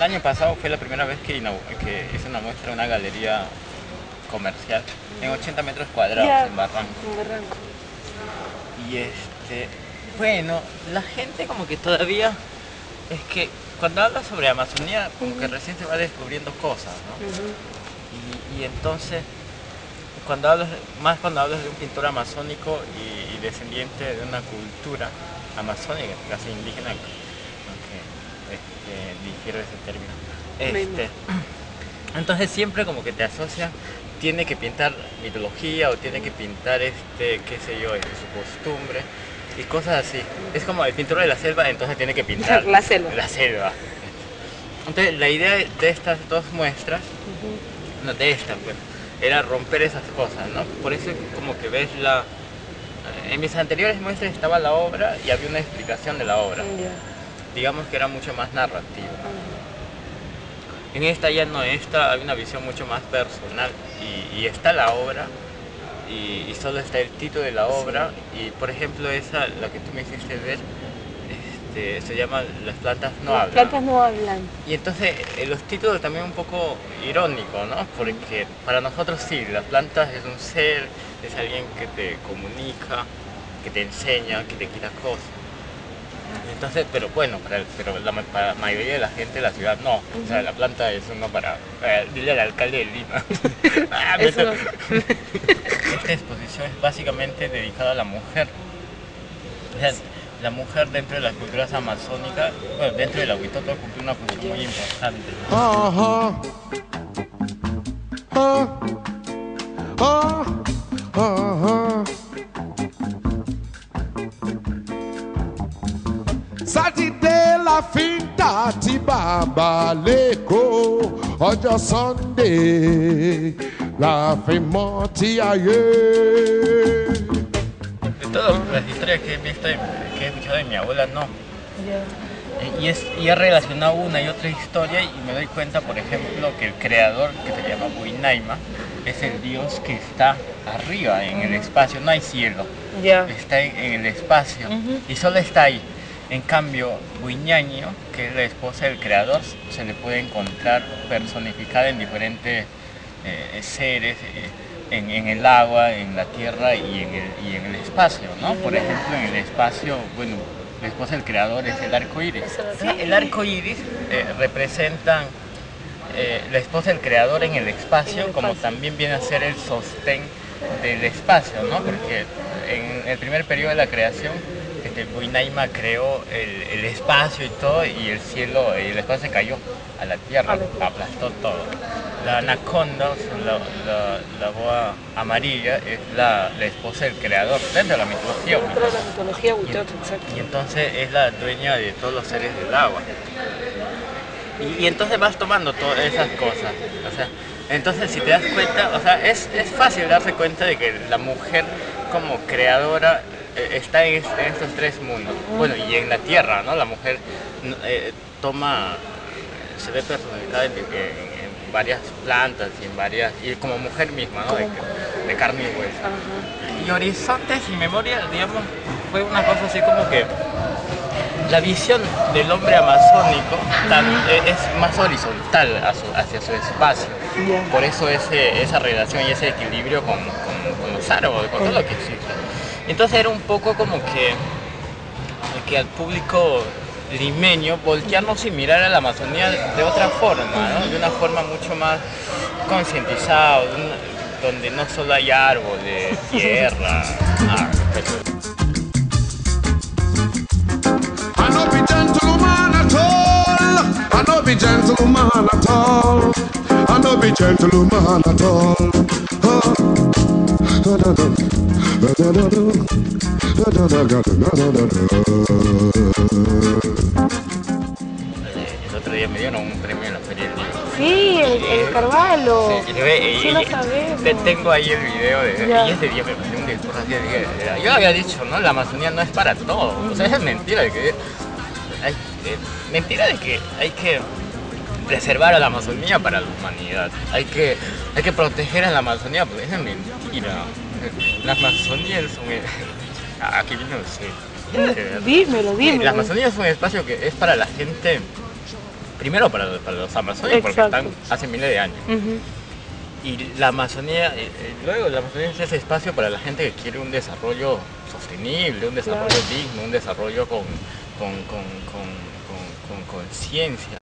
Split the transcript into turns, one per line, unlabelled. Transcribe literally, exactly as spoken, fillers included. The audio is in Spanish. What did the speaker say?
año pasado fue la primera vez que, que hice una muestra en una galería comercial en ochenta metros cuadrados
Ya,
en Barranco.
en Barranco.
Y este, bueno, la gente como que todavía, es que cuando hablas sobre Amazonía, como que recién se va descubriendo cosas, ¿no?
Uh-huh.
y, y entonces, cuando hablas, más cuando hablas de un pintor amazónico y, y descendiente de una cultura amazónica, casi indígena, aunque este, difiero ese término, este, entonces siempre como que te asocian, tiene que pintar mitología o tiene que pintar, este, qué sé yo, este, su costumbre y cosas así. Es como el pintor de la selva, entonces tiene que pintar
la selva.
La selva. Entonces la idea de estas dos muestras, uh-huh. no de esta, pues, era romper esas cosas, ¿no? Por eso como que ves la... En mis anteriores muestras estaba la obra y había una explicación de la obra.
Yeah.
Digamos que era mucho más narrativa. Uh-huh. En esta ya no, esta hay una visión mucho más personal y, y está la obra y, y solo está el título de la obra. Sí. Y por ejemplo esa, la que tú me hiciste ver, este, se llama Las plantas no
Las
hablan.
Las plantas no hablan.
Y entonces eh, los títulos también un poco irónicos, ¿no? Porque para nosotros sí, las plantas es un ser, es alguien que te comunica, que te enseña, que te quita cosas. Entonces, pero bueno, para, el, pero la, para la mayoría de la gente de la ciudad no. Uh-huh. O sea, la planta es uno para... Eh, dile al alcalde de Lima. ah, Esta exposición es básicamente dedicada a la mujer. O sea, la mujer dentro de las culturas amazónicas, bueno, dentro de la Huitoto cumple una función muy importante. Uh-huh. Uh, uh, uh-huh.
Saturday la finta ti baba leko, ọjọ́ Sunday la fin moti aye.
De todas las historias que he visto, que he escuchado de mi abuela, no. Yeah. Y, es, y he relacionado una y otra historia y me doy cuenta, por ejemplo, que el creador, que se llama Buinaima, es el dios que está arriba en el espacio, no hay cielo, yeah. está en, en el espacio uh-huh. y solo está ahí. En cambio, Buiñaño, que es la esposa del creador, se le puede encontrar personificada en diferentes eh, seres, eh, en, en el agua, en la tierra y en el, y en el espacio, ¿no? Por ejemplo, en el espacio, bueno, la esposa del creador es el arco iris. Sí, el arco iris eh, representa eh, la esposa del creador en el espacio, como también viene a ser el sostén del espacio, ¿no? Porque en el primer periodo de la creación, Buinaima creó el, el espacio y todo, y el cielo, y el espacio se cayó a la tierra, aplastó todo. La anaconda, la, la, la boa amarilla, es la, la esposa del creador, dentro de la mitología
Dentro de la mitología Huitoto, exacto.
Y entonces es la dueña de todos los seres del agua. Y, y entonces vas tomando todas esas cosas. O sea, entonces si te das cuenta, o sea, es, es fácil darse cuenta de que la mujer como creadora está en, en estos tres mundos. Bueno, y en la tierra, ¿no? La mujer eh, toma, se ve personificada en, en, en varias plantas y en varias, y como mujer misma, ¿no? De, de carne y hueso. Uh-huh. Y Horizontes y Memoria, digamos, fue una cosa así como que la visión del hombre amazónico tan, uh-huh. es más horizontal a su, hacia su espacio. Yeah. Por eso ese, esa relación y ese equilibrio con, con, con los árboles, con uh-huh. todo lo que existe. Entonces era un poco como que, que al público limeño voltearnos y mirar a la Amazonía de otra forma, ¿no? De una forma mucho más concientizada, donde no solo hay árboles, tierra. Ah, pero...
I know be gentleman at all. I know be gentleman at all. I know be gentleman at all. Oh. Da, da, da. Da, da, da, da. Da, da, da, da, da, da, da.
El otro día me dieron un premio en la Feria del Libro.
Sí, el, el Carvalho. Sí,
y,
sí
y,
lo
y,
sabemos.
Te tengo ahí el video de, y ese día me mandé un discurso así de, yo había dicho, ¿no? La Amazonía no es para todo. O sea, es mentira de que hay, eh, mentira de que hay que preservar a la Amazonía para la humanidad. Hay que, hay que proteger a la Amazonía, porque es mentira. La Amazonía es un... Aquí viene usted.
Dímelo, dímelo.
La Amazonía es un espacio que es para la gente primero para, los- para los amazónicos, porque
Exacto.
están hace miles de años.
Ujú.
Y la Amazonía, eh, eh, luego la Amazonía es ese espacio para la gente que quiere un desarrollo sostenible, un desarrollo
Claro.
digno, un desarrollo con con con con con- con conciencia.